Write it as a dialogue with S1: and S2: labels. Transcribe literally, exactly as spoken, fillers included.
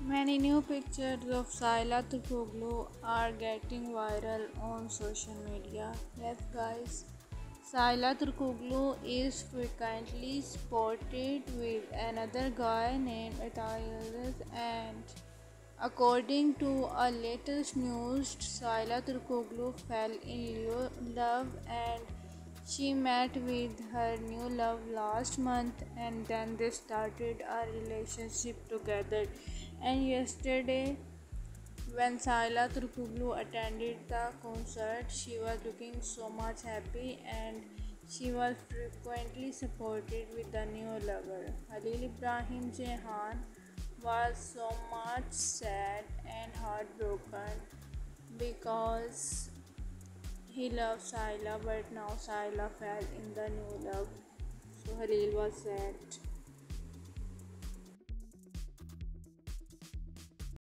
S1: Many new pictures of Saila Turkoglu are getting viral on social media. Yes, guys, Saila Turkoglu is frequently spotted with another guy named Atayaz, and according to a latest news, Saila Turkoglu fell in love and she met with her new love last month and then they started a relationship together. And yesterday, when Saila Turkoglu attended the concert, she was looking so much happy and she was frequently supported with the new lover. Halil Ibrahim Jehan was so much sad and heartbroken because he loved Saila, but now Saila fell in the new love. So Halil was sad.